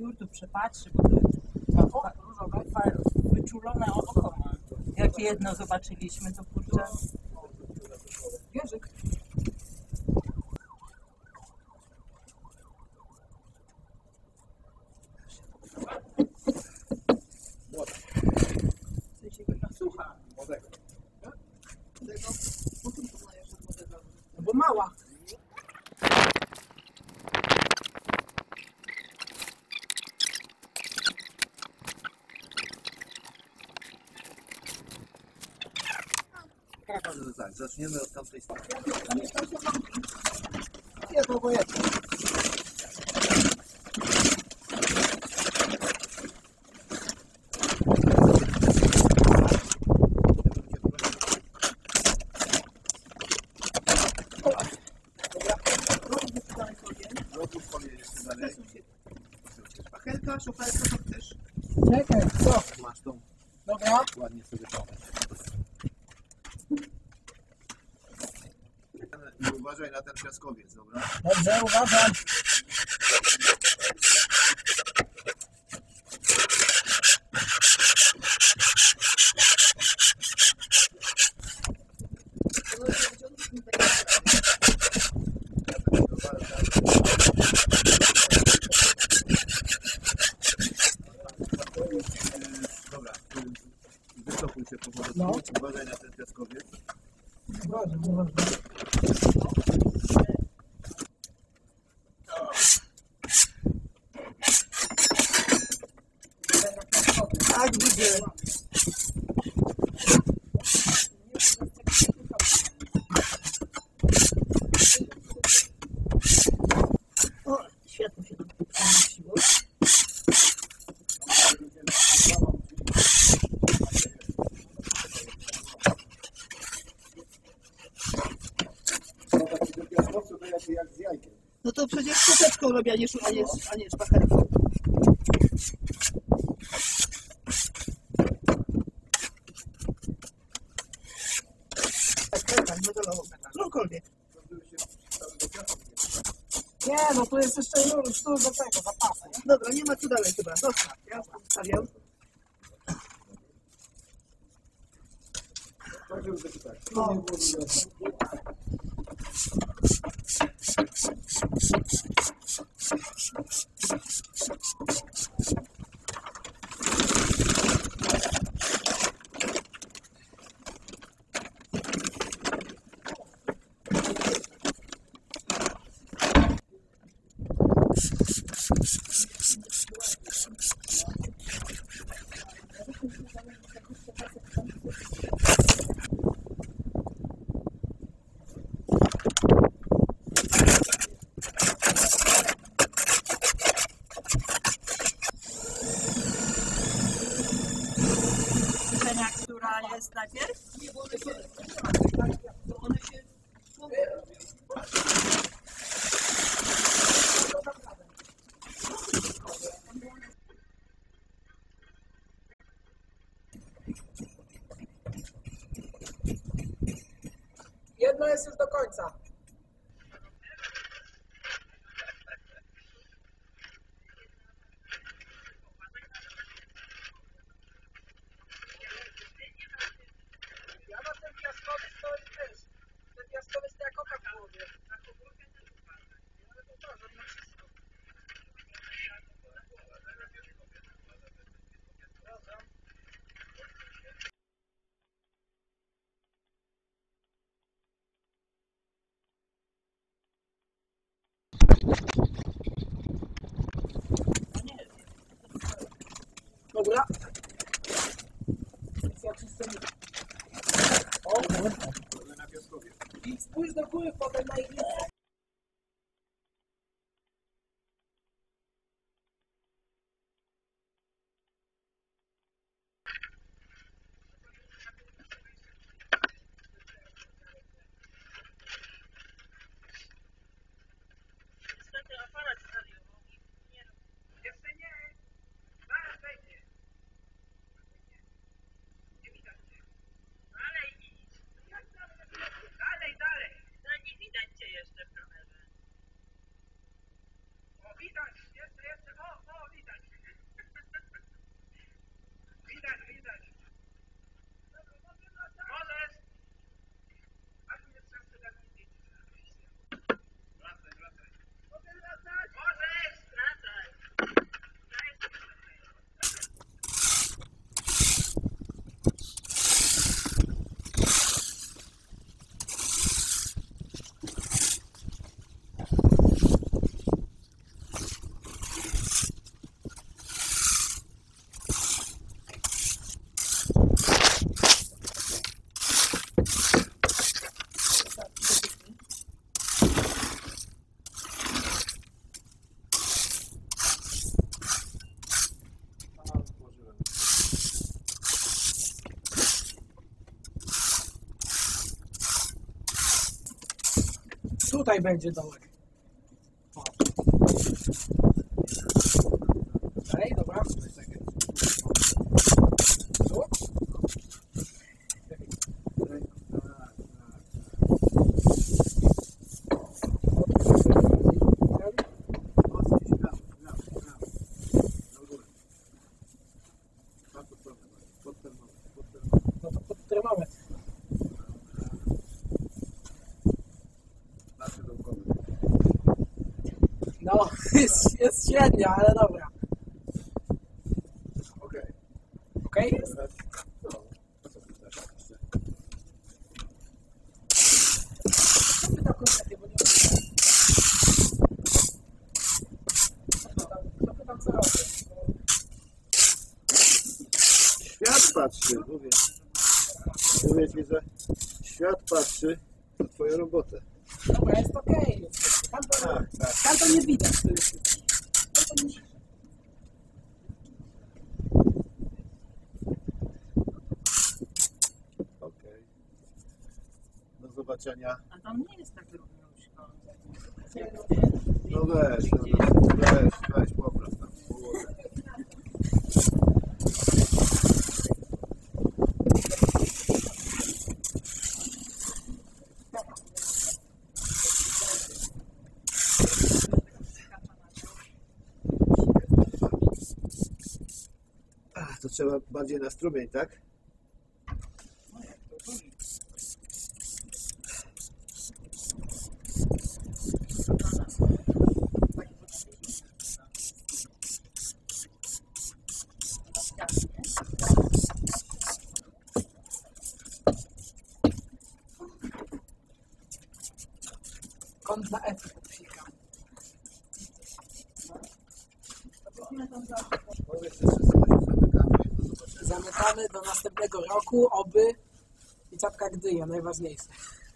już tu przepatrzy, bo to wyczulone oko ma. Jak jedno zobaczyliśmy, to kurczę. Jerzyk. Słucha. Młodego. Bo mała. Tak, zaczniemy od tamtej strony. Jest obojętne. Pachelka, szoferka, to też. Czekaj, co? Masz tą. Dobra. Ładnie sobie to. I uważaj na ten piaskowiec, dobra? Dobrze, uważam. Dobra, wycofuj się powoli. No. Uważaj na ten piaskowiec. Uważam, uważam. Tak, widzę. O, światło się tam przemieściło. Jak z jajkiem. No to przecież koteczką robię, a nie szpachelką. Tak, metalową. Którąkolwiek. Nie, no to jest jeszcze już tu do tego, zapasy. Dobra, nie ma tu dalej chyba. Zostaw, ja zostawiam. No. Która jest najpierw? Nie, bo one się... Jedno jest już do końca. Ja na ten piaskowiec to wiesz, ten piaskowiec to jak oka w głowie. Ale to tak, na wszystko. Dobra. O, Na piaskowiec. i spójrz do góry potem na ich lice. Jeszcze nie. Zaraz będzie. Nie widać cię. Dalej idź. Dalej. No nie widać cię jeszcze. Tutaj będzie dołek. O. Dalej, dobra. Tu? No to pod termometr. No, jest średnia, ale dobra. Okej. Okej jest? No, a co ty też jeszcze? Co pytał konkretnie, bo nie co pytał, co robię? Świat patrzy, mówię. Mówię ci, że świat patrzy na twoją robotę. Dobra, jest okej. Tak, tak. Tam to nie widać. To jest. Tam to nie widać. Okej. Do zobaczenia. A tam nie jest tak równiuśko. No weź, weź, popraw tam. Ach, to trzeba bardziej na strumień, tak? No jak to boli. Kąt na F psika. Powiedz jeszcze coś, zamykamy i do zobaczenia. Zamykamy do następnego roku, oby i czapka Gdyja, najważniejsze.